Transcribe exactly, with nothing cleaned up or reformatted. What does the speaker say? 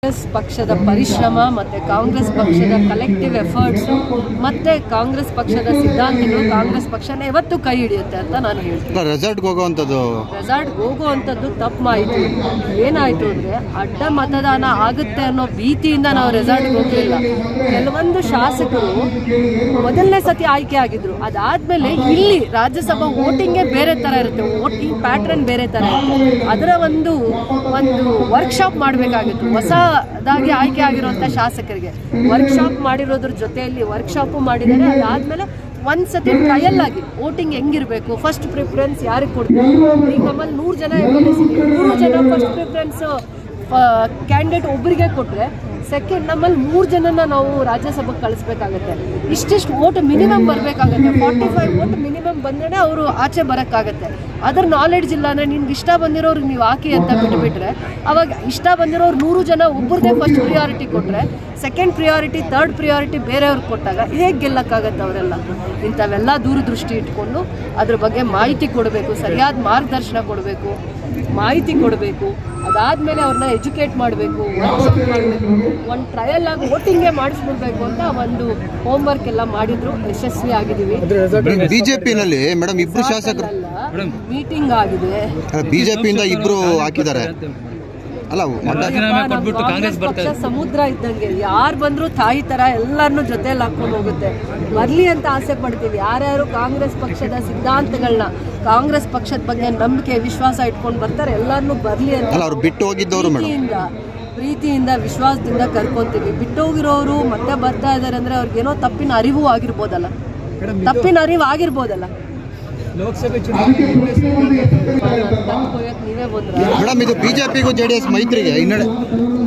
ಕಾಂಗ್ರೆಸ್ ಪಕ್ಷದ ಪರಿಶ್ರಮ ಮತ್ತು ಕಾಂಗ್ರೆಸ್ ಪಕ್ಷದ ಕಲೆಕ್ಟಿವ್ ಎಫರ್ಟ್ಸ್ ಮತ್ತು ಕಾಂಗ್ರೆಸ್ ಪಕ್ಷದ ಸಿದ್ಧಾಂತಗಳು ಕಾಂಗ್ರೆಸ್ ಪಕ್ಷನ ಯಾವತ್ತೂ ಕೈ ಹಿಡಿಯುತ್ತೆ ಅಂತ ನಾನು ಹೇಳ್ತೀನಿ. ರೆಸಾರ್ಟ್ಗೆ ಹೋಗುವಂಥದ್ದು ರೆಸಾರ್ಟ್ಗೆ ಹೋಗುವಂಥದ್ದು ತಪ್ಪು ಮಾಹಿತಿ. ಏನಾಯಿತು ಅಂದರೆ ಅಡ್ಡ ಮತದಾನ ಆಗುತ್ತೆ ಅನ್ನೋ ಭೀತಿಯಿಂದ ನಾವು ರೆಸಾರ್ಟ್ಗೆ ಹೋಗಲಿಲ್ಲ. ಕೆಲವೊಂದು ಶಾಸಕರು ಮೊದಲನೇ ಸತಿ ಆಯ್ಕೆ ಆಗಿದ್ರು, ಅದಾದಮೇಲೆ ಇಲ್ಲಿ ರಾಜ್ಯಸಭಾ ವೋಟಿಂಗೇ ಬೇರೆ ಥರ ಇರುತ್ತೆ, ವೋಟಿಂಗ್ ಪ್ಯಾಟ್ರನ್ ಬೇರೆ ಥರ ಇರುತ್ತೆ. ಅದರ ಒಂದು ಒಂದು ವರ್ಕ್ಶಾಪ್ ಮಾಡಬೇಕಾಗಿತ್ತು ಹೊಸದಾಗಿ ಆಯ್ಕೆ ಆಗಿರುವಂಥ ಶಾಸಕರಿಗೆ. ವರ್ಕ್ಶಾಪ್ ಮಾಡಿರೋದ್ರ ಜೊತೆಯಲ್ಲಿ ವರ್ಕ್ಶಾಪು ಮಾಡಿದ್ದಾರೆ. ಅದಾದಮೇಲೆ ಒಂದು ಸತಿ ಟ್ರಯಲ್ ಆಗಿ ವೋಟಿಂಗ್ ಹೆಂಗಿರಬೇಕು, ಫಸ್ಟ್ ಪ್ರಿಫರೆನ್ಸ್ ಯಾರಿಗೆ ಕೊಡ್ತಾರೆ. ಈಗ ನಮ್ಮಲ್ಲಿ ನೂರು ಜನ ಎಮ್ ಎಲ್ ಎ ಸಿಗ್ತಾರೆ, ನೂರು ಜನ ಫಸ್ಟ್ ಪ್ರಿಫರೆನ್ಸು ಕ್ಯಾಂಡಿಡೇಟ್ ಒಬ್ಬರಿಗೆ ಕೊಟ್ಟರೆ ಸೆಕೆಂಡ್ ನಮ್ಮಲ್ಲಿ ಮೂರು ಜನನ ನಾವು ರಾಜ್ಯಸಭೆಗೆ ಕಳಿಸ್ಬೇಕಾಗತ್ತೆ. ಇಷ್ಟಿಷ್ಟು ವೋಟ್ ಮಿನಿಮಮ್ ಬರಬೇಕಾಗತ್ತೆ. ಫಾರ್ಟಿ ಫೈವ್ ವೋಟ್ ಮಿನಿಮಮ್ ಬಂದರೆ ಅವರು ಆಚೆ ಬರೋಕ್ಕಾಗತ್ತೆ. ಅದರ ನಾಲೆಡ್ಜ್ ಇಲ್ಲ ಅಂದರೆ ನಿಮ್ಗೆ ಇಷ್ಟ ಬಂದಿರೋರಿಗೆ ನೀವು ಹಾಕಿ ಅಂತ ಬಿಟ್ಟುಬಿಟ್ರೆ ಅವಾಗ ಇಷ್ಟ ಬಂದಿರೋರು ನೂರು ಜನ ಒಬ್ಬರದೇ ಫಸ್ಟ್ ಪ್ರಿಯಾರಿಟಿ ಕೊಟ್ಟರೆ ಸೆಕೆಂಡ್ ಪ್ರಿಯಾರಿಟಿ ಥರ್ಡ್ ಪ್ರಿಯಾರಿಟಿ ಬೇರೆಯವ್ರಿಗೆ ಕೊಟ್ಟಾಗ ಹೇಗೆ ಗೆಲ್ಲಕ್ಕಾಗತ್ತೆ ಅವರೆಲ್ಲ? ಇಂಥವೆಲ್ಲ ದೂರದೃಷ್ಟಿ ಇಟ್ಕೊಂಡು ಅದ್ರ ಬಗ್ಗೆ ಮಾಹಿತಿ ಕೊಡಬೇಕು, ಸರಿಯಾದ ಮಾರ್ಗದರ್ಶನ ಕೊಡಬೇಕು, ಮಾಹಿತಿ ಕೊಡಬೇಕು. ಅದಾದಮೇಲೆ ಅವ್ರನ್ನ ಎಜುಕೇಟ್ ಮಾಡಬೇಕು, ವರ್ಕ್ಶಾಪ್ ಮಾಡಬೇಕು, ಒಂದು ಟ್ರಯಲ್ ಆಗಿ ವೋಟಿಂಗೇ ಮಾಡಿಸ್ಬಿಡ್ಬೇಕು ಅಂತ ಒಂದು ಹೋಮ್ವರ್ಕ್ ಎಲ್ಲ ಮಾಡಿದ್ರು, ಯಶಸ್ವಿ ಆಗಿದ್ದೀವಿ. ಬಿಜೆಪಿನಲ್ಲಿ ಮೇಡಮ್ ಇಬ್ರು ಶಾಸಕರು ಮೀಟಿಂಗ್ ಆಗಿದೆ, ಬಿಜೆಪಿಯಿಂದ ಇಬ್ರು ಹಾಕಿದ್ದಾರೆ ಅಲ್ಲ. ಕಾಂಗ್ರೆಸ್ ಪಕ್ಷ ಸಮುದ್ರ ಇದ್ದಂಗೆ, ಯಾರು ಬಂದ್ರು ತಾಯಿ ತರ ಎಲ್ಲರನ್ನು ಜೊತೆಯಲ್ಲಿ ಹಾಕೊಂಡು ಹೋಗುತ್ತೆ. ಬರ್ಲಿ ಅಂತ ಆಸೆ ಪಡ್ತೀವಿ. ಯಾರ್ಯಾರು ಕಾಂಗ್ರೆಸ್ ಪಕ್ಷದ ಸಿದ್ಧಾಂತಗಳನ್ನ, ಕಾಂಗ್ರೆಸ್ ಪಕ್ಷದ ಬಗ್ಗೆ ನಂಬಿಕೆ ವಿಶ್ವಾಸ ಇಟ್ಕೊಂಡು ಬರ್ತಾರೆ ಎಲ್ಲರನ್ನು ಬರ್ಲಿ ಅಂತ ಬಿಟ್ಟು ಹೋಗಿದ್ದವರು ಪ್ರೀತಿಯಿಂದ ಪ್ರೀತಿಯಿಂದ ವಿಶ್ವಾಸದಿಂದ ಕರ್ಕೊಂತೀವಿ. ಬಿಟ್ಟು ಹೋಗಿರೋರು ಮತ್ತೆ ಬರ್ತಾ ಇದಾರೆ ಅಂದ್ರೆ ಅವ್ರಿಗೇನೋ ತಪ್ಪಿನ ಅರಿವು ಆಗಿರ್ಬೋದಲ್ಲ, ತಪ್ಪಿನ ಅರಿವು ಆಗಿರ್ಬೋದಲ್ಲ. ಲೋಕಸಭೆ ಚುನಾವಣೆ ನೀವೇ ಬಂದ್ರ ಮೇಡಮ್ ಇದು ಬಿಜೆಪಿಗೂ ಜೆಡಿಎಸ್ ಮೈತ್ರಿಗೆ ಹಿನ್ನಡೆ